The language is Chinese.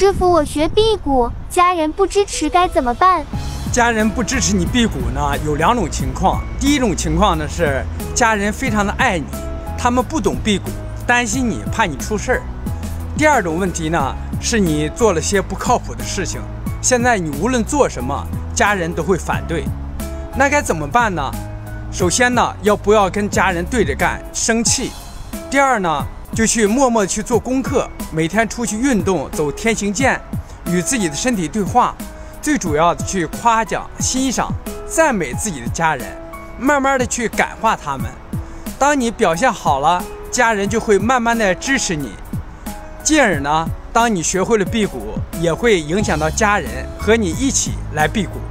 师傅，我学辟谷，家人不支持该怎么办？ 家人不支持你辟谷呢，有2种情况。第一种情况呢是家人非常的爱你，他们不懂辟谷，担心你，怕你出事儿。第2种问题呢是你做了些不靠谱的事情，现在你无论做什么，家人都会反对。那该怎么办呢？首先呢，不要跟家人对着干，生气。第2呢，就去默默去做功课，每天出去运动，走天行健，与自己的身体对话。最主要的去夸奖、欣赏、赞美自己的家人，慢慢的去感化他们。当你表现好了，家人就会慢慢的支持你。进而呢，当你学会了辟谷，也会影响到家人和你一起来辟谷。